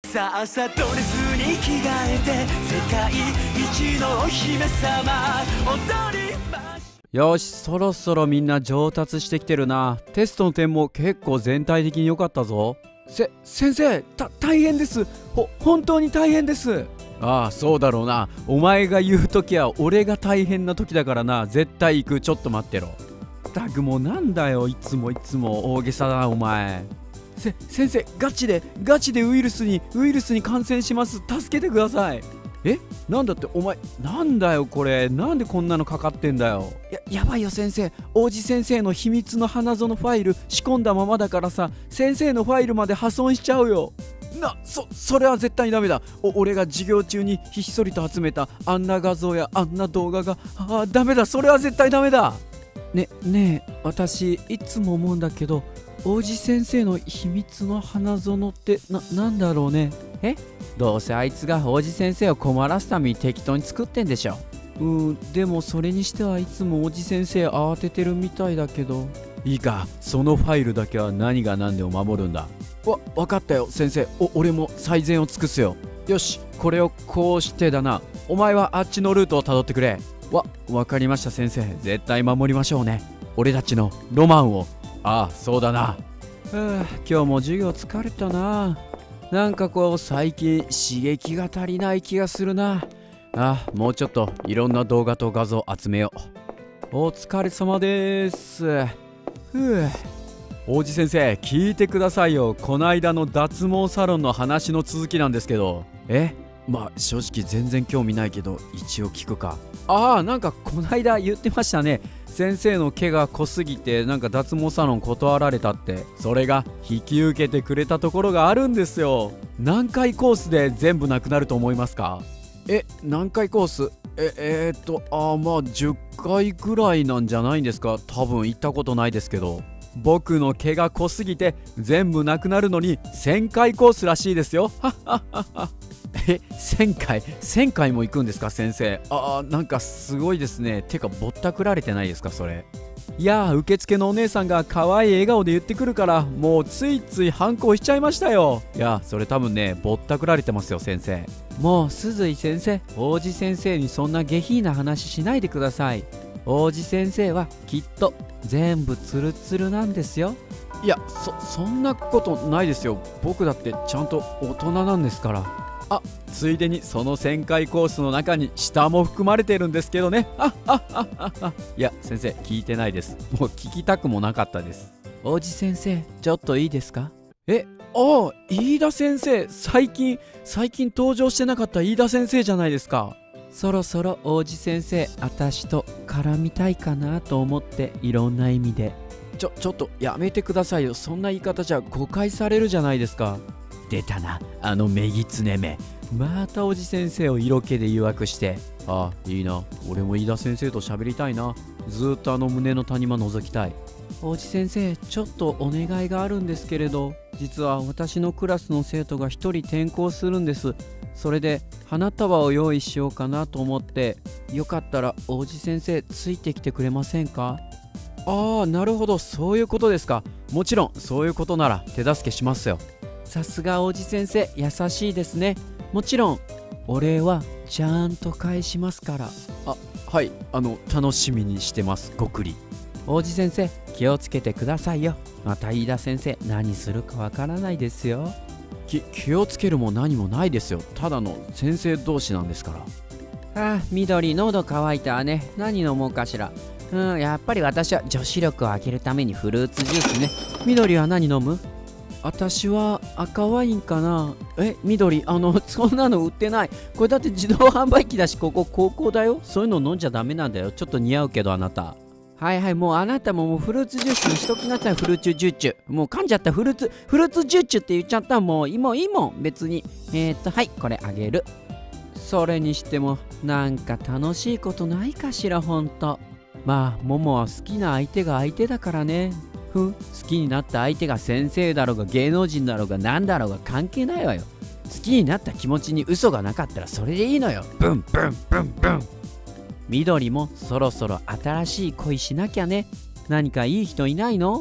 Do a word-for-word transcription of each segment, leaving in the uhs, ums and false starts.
さあさドレスに着替えて世界一のお姫様踊りまし。 よし、そろそろみんな上達してきてるな。テストの点も結構全体的に良かったぞ。せ先生、た大変です。ほ本当に大変です。ああ、そうだろうな。お前が言う時は俺が大変な時だからな。絶対行く。ちょっと待ってろ。ったくもうなんだよ、いつもいつも大げさだなお前。せ先生、ガチでガチでウイルスにウイルスに感染します。助けてください。え、なんだってお前、なんだよこれ。なんでこんなのかかってんだよ。ややばいよ先生。王子先生の秘密の花園ファイル仕込んだままだからさ、先生のファイルまで破損しちゃうよ。な、そ、それは絶対ダメだ。お俺が授業中にひっそりと集めたあんな画像やあんな動画が、ああダメだ。それは絶対ダメだ。ね、ねえ、私いつも思うんだけど、王子先生の秘密の花園ってな、なんだろうね。え、どうせあいつが王子先生を困らすために適当に作ってんでしょ。うーん、でもそれにしてはいつも王子先生慌ててるみたいだけど。いいか、そのファイルだけは何が何でも守るんだ。わ、わかったよ先生。お俺も最善を尽くすよ。よし、これをこうしてだな。お前はあっちのルートをたどってくれ。わ、わかりました先生。絶対守りましょうね。俺たちのロマンを。ああ、そうだな。はあ、今日も授業疲れたな。なんかこう最近刺激が足りない気がするな。ああ、もうちょっといろんな動画と画像集めよう。お疲れ様です。ふう。王子先生、聞いてくださいよ。こないだの脱毛サロンの話の続きなんですけど。え、まあ正直全然興味ないけど一応聞くか。ああ、なんかこないだ言ってましたね。先生の毛が濃すぎてなんか脱毛サロン断られたって。それが引き受けてくれたところがあるんですよ。何回コースで全部なくなると思いますか？え、何回コース？ええー、っとあまあじゅっかいぐらいなんじゃないんですか。多分行ったことないですけど。僕の毛が濃すぎて全部なくなるのにせんかいコースらしいですよ。はっはっはっは。え、せんかいせんかいも行くんですか先生。あー、なんかすごいですね。てかぼったくられてないですかそれ。いやー、受付のお姉さんが可愛い笑顔で言ってくるからもうついつい反抗しちゃいましたよ。いや、それ多分ね、ぼったくられてますよ先生。もう鈴井先生、王子先生にそんな下品な話しないでください。王子先生はきっと全部ツルツルなんですよ。いや、そそんなことないですよ。僕だってちゃんと大人なんですから。あ、ついでにそのせんかいコースの中に舌も含まれてるんですけどね。あっあっあっあっあっ。いや先生、聞いてないです。もう聞きたくもなかったです。王子先生、ちょっといいですか？え、ああ、飯田先生。最近最近登場してなかった飯田先生じゃないですか。そろそろ王子先生、私と絡みたいかなと思って、いろんな意味で。ちょちょっとやめてくださいよ。そんな言い方じゃ誤解されるじゃないですか。出たな、あのメギツネめ。また王子先生を色気で誘惑して。ああ、いいな。俺も飯田先生と喋りたいな。ずーっとあの胸の谷間覗きたい。王子先生、ちょっとお願いがあるんですけれど、実は私のクラスの生徒が一人転校するんです。それで花束を用意しようかなと思って、よかったら王子先生ついてきてくれませんか？ああ、なるほど、そういうことですか。もちろんそういうことなら手助けしますよ。さすが王子先生、優しいですね。もちろんお礼はちゃんと返しますから。あ、はい、あの楽しみにしてます。ごくり。王子先生、気をつけてくださいよ。また飯田先生何するかわからないですよ。き気をつけるも何もないですよ。ただの先生同士なんですから。ああ、緑、喉乾いたね。何飲もうかしら。うん、やっぱり私は女子力を上げるためにフルーツジュースね。緑は何飲む？私は赤ワインかな。え、緑、あのそんなの売ってない。これだって自動販売機だし、ここ高校だよ。そういうの飲んじゃダメなんだよ。ちょっと似合うけどあなた。はいはい、もうあなたももうフルーツジュースにしときなさい。フルーツジューチュ。もう噛んじゃった。フルーツフルーツジューチュって言っちゃった。もういいもんいいもん別に。えー、っとはい、これあげる。それにしてもなんか楽しいことないかしら。ほんとまあ、モモは好きな相手が相手だからね。ふん、好きになった相手が先生だろうが芸能人だろうが何だろうが関係ないわよ。好きになった気持ちに嘘がなかったらそれでいいのよ。ブンブンブンブン。緑もそろそろ新しい恋しなきゃね。何かいい人いないの？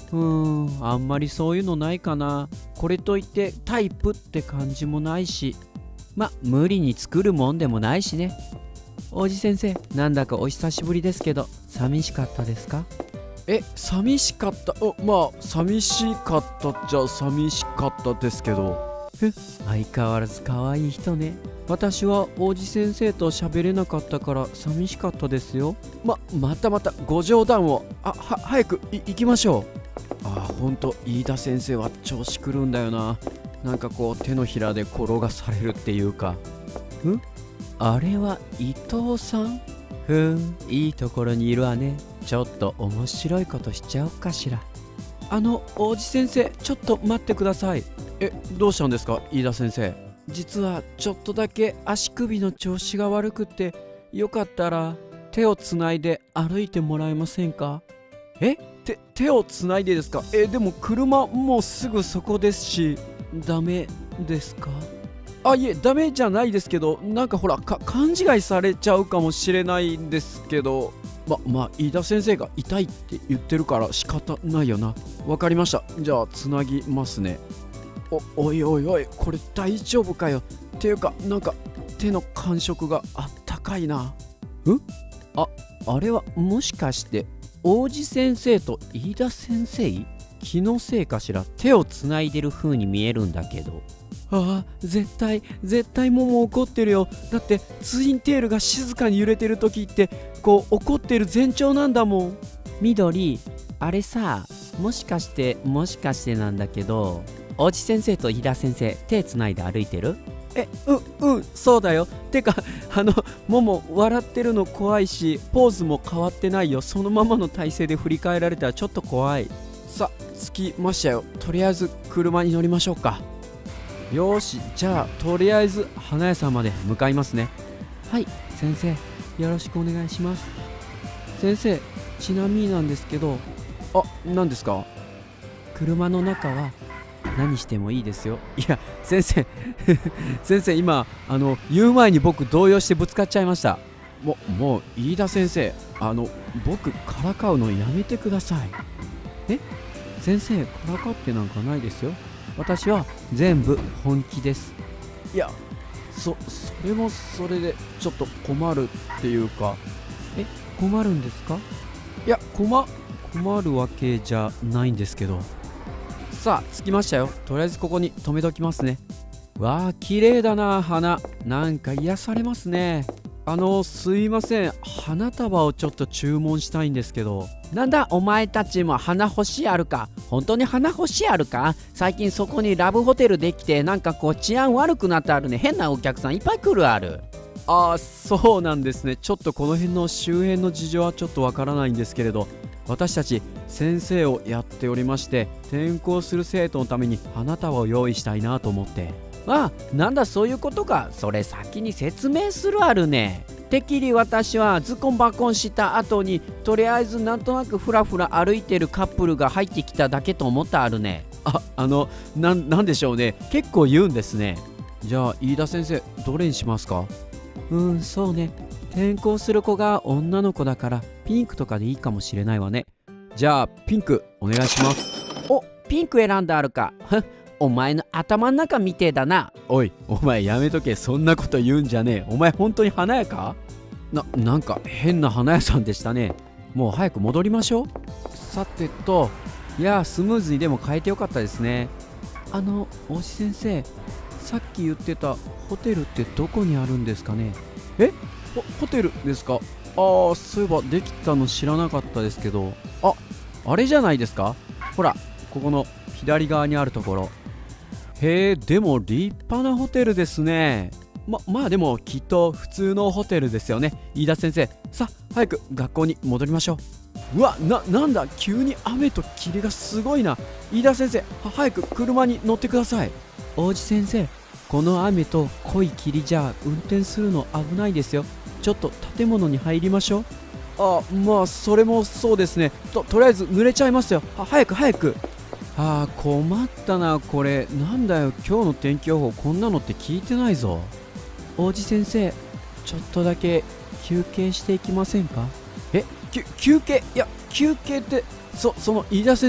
うーん、あんまりそういうのないかな。これといってタイプって感じもないし、ま、無理に作るもんでもないしね。王子先生、なんだかお久しぶりですけど、寂しかったですか？え、寂しかった？お、まあ寂しかったじゃ寂しかったですけど。え、相変わらず可愛い人ね。私は王子先生と喋れなかったから寂しかったですよ。ま、またまたご冗談を。あ、は、早くい行きましょう。あ、ほんと飯田先生は調子くるんだよな。なんかこう手のひらで転がされるっていうか。ん？あれは伊藤さん？ふーん、いいところにいるわね。ちょっと面白いことしちゃおうかしら。あの王子先生、ちょっと待ってください。え、どうしたんですか飯田先生。実はちょっとだけ足首の調子が悪くて、よかったら手をつないで歩いてもらえませんか？え、て手をつないでですか？え、でも車もうすぐそこですし。ダメですか？あ、いえ、ダメじゃないですけど、なんかほらか勘違いされちゃうかもしれないんですけど、ままあ飯田先生が痛いって言ってるから仕方ないよな。わかりました。じゃあつなぎますね。お、おいおいおい、これ大丈夫かよ。っていうか、なんか手の感触があったかいな。ん？あ、あれはもしかして王子先生と飯田先生？気のせいかしら。手をつないでる風に見えるんだけど。ああ、絶対絶対モモ怒ってるよ。だってツインテールが静かに揺れてる時ってこう怒ってる前兆なんだもん。緑、あれさ、もしかしてもしかしてなんだけど、王子先生と飯田先生手つないで歩いてる？え、うんうん、そうだよ。てかあのモモ笑ってるの怖いし、ポーズも変わってないよ。そのままの体勢で振り返られたらちょっと怖い。さ、着きましたよ。とりあえず車に乗りましょうか。よーし、じゃあとりあえず花屋さんまで向かいますね。はい、先生、よろしくお願いします。先生、ちなみになんですけど。あ、何ですか？車の中は何してもいいですよ。いや、先生先生、今あの言う前に僕動揺してぶつかっちゃいました。ももう飯田先生、あの僕からかうのやめてください。え、先生、からかってなんかないですよ。私は全部本気です。いや、そそれもそれでちょっと困るっていうか。え、困るんですか？いや、困困るわけじゃないんですけど。さあ、着きましたよ。とりあえずここに止めときますね。わあ、綺麗だな、花。なんか癒されますね。あの、すいません、花束をちょっと注文したいんですけど。なんだお前たちも花欲しいあるか？本当に花欲しいあるか？最近そこにラブホテルできて、なんかこう治安悪くなってあるね。変なお客さんいっぱい来るある。ああ、そうなんですね。ちょっとこの辺の周辺の事情はちょっとわからないんですけれど、私たち先生をやっておりまして、転校する生徒のために花束を用意したいなと思って。ああ、なんだそういうことか。それ先に説明するあるね。てっきり私はズコンバコンした後にとりあえずなんとなくフラフラ歩いてるカップルが入ってきただけと思ったあるね。あ、あのな、なんでしょうね。結構言うんですね。じゃあ飯田先生、どれにしますか？うん、そうね。転校する子が女の子だからピンクとかでいいかもしれないわね。じゃあピンクお願いします。お、ピンク選んであるか。お前の頭の中みてえだな。おい、お前やめとけ。そんなこと言うんじゃねえ。お前本当に花屋か？な、なんか変な花屋さんでしたね。もう早く戻りましょう。さてと、いや、スムーズにでも変えてよかったですね。あの、王子先生、さっき言ってたホテルってどこにあるんですかね？え？ホ、ホテルですか？ああ、そういえばできたの知らなかったですけど。あ、あれじゃないですか？ほら、ここの左側にあるところ。へえ、でも立派なホテルですね。ま、まあでもきっと普通のホテルですよね。飯田先生、さあ早く学校に戻りましょう。うわ、な、なんだ急に雨と霧がすごいな。飯田先生、は早く車に乗ってください。王子先生、この雨と濃い霧じゃ運転するの危ないですよ。ちょっと建物に入りましょう。あ、まあそれもそうですね。と、とりあえず濡れちゃいますよ。は早く早く。あー、困ったなこれ。なんだよ、今日の天気予報こんなのって聞いてないぞ。王子先生、ちょっとだけ休憩していきませんか？え、き休憩？いや、休憩ってそその飯田先生、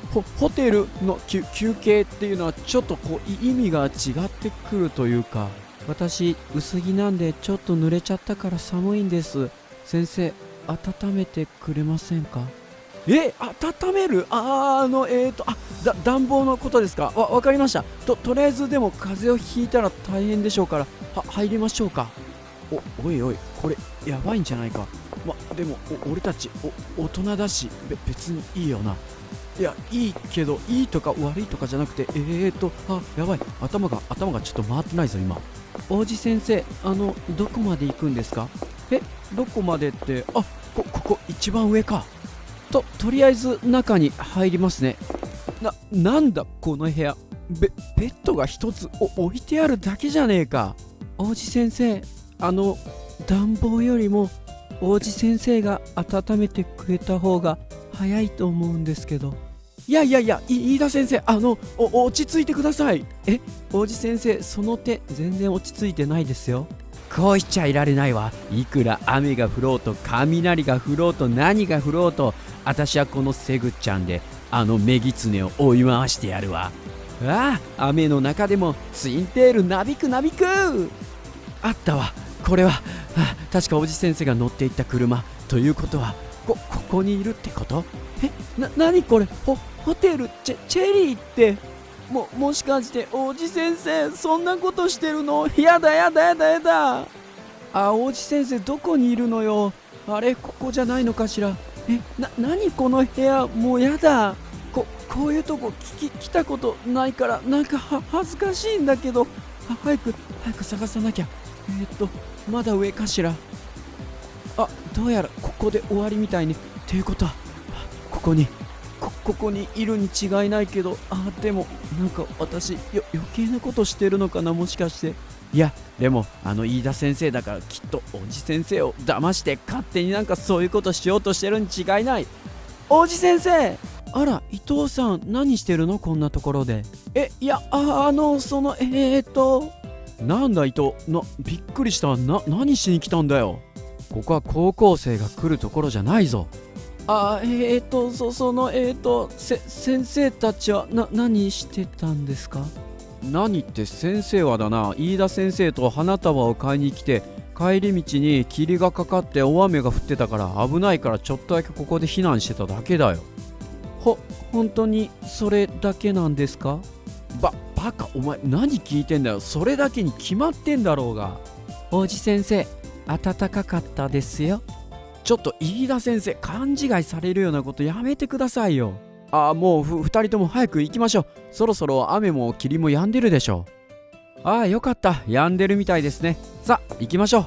ホホテルの休休憩っていうのはちょっとこう意味が違ってくるというか、私薄着なんでちょっと濡れちゃったから寒いんです。先生、温めてくれませんか？え、温める？あー、あのえーとあだ暖房のことですか？わ分かりました。ととりあえずでも風邪をひいたら大変でしょうから、は入りましょうか。おおいおい、これやばいんじゃないか。までもお俺たちお大人だし、べ別にいいよな。いや、いいけど、いいとか悪いとかじゃなくて、えーとあやばい、頭が頭がちょっと回ってないぞ今。王子先生、あのどこまで行くんですか？え、どこまでって、あこここ一番上か。ととりあえず中に入りますね。ななんだこの部屋、ベベッドが一つお置いてあるだけじゃねえか。王子先生、あの暖房よりも王子先生が温めてくれた方が早いと思うんですけど。いやいやいや、い飯田先生、あのお落ち着いてください。え、王子先生、その手全然落ち着いてないですよ。こう言っちゃいられないわ。いくら雨が降ろうと雷が降ろうと何が降ろうと、私はこのセグちゃんであのメギツネを追い回してやるわ。ああ、雨の中でもツインテールなびくなびく。あったわ、これは、はあ、確か王子先生が乗っていった車ということは、こここにいるってこと？え、な何これ、ホホテルチェチェリーって、ももしかして王子先生そんなことしてるの？やだやだやだやだ。あ、王子先生どこにいるのよ。あれ、ここじゃないのかしら。え、な何この部屋、もうやだ。ここういうとこき来たことないからなんかは恥ずかしいんだけど、は早く早く探さなきゃ。えー、っとまだ上かしら。あ、どうやらここで終わりみたいに。っていうことはここにこここにいるに違いないけど、あでもなんか私よ余計なことしてるのかな、もしかして。いやでもあの飯田先生だからきっと王子先生を騙して勝手になんかそういうことしようとしてるに違いない。王子先生、あら伊藤さん、何してるのこんなところで。え、いやああのそのえー、っとなんだ伊藤、なびっくりした。な何しに来たんだよ。ここは高校生が来るところじゃないぞ。あえー、っとそそのえー、っとせ先生たちはな何してたんですか？何って先生はだな、飯田先生と花束を買いに来て、帰り道に霧がかかって大雨が降ってたから危ないからちょっとだけここで避難してただけだよ。ほ本当にそれだけなんですか？ばバカ、お前何聞いてんだよ。それだけに決まってんだろうが。王子先生、暖かかったですよ。ちょっと飯田先生、勘違いされるようなことやめてくださいよ。ああ、もうふふたりとも早く行きましょう。そろそろ雨も霧も止んでるでしょう。ああ、よかった、止んでるみたいですね。さあ行きましょう。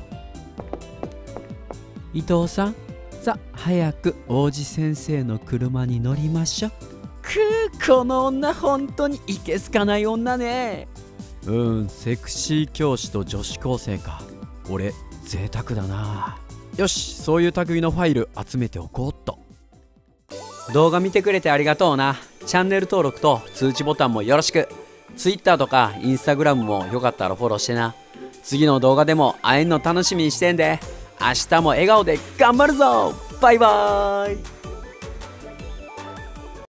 伊藤さん、さあ早く王子先生の車に乗りましょう。くー、この女本当にいけすかない女ね。うーん、セクシー教師と女子高生か。俺贅沢だな。よし、そういう類のファイル集めておこうっと。動画見てくれてありがとうな。チャンネル登録と通知ボタンもよろしく。 Twitter とか Instagram もよかったらフォローしてな。次の動画でも会えんの楽しみにしてんで。明日も笑顔で頑張るぞ。バイバーイ。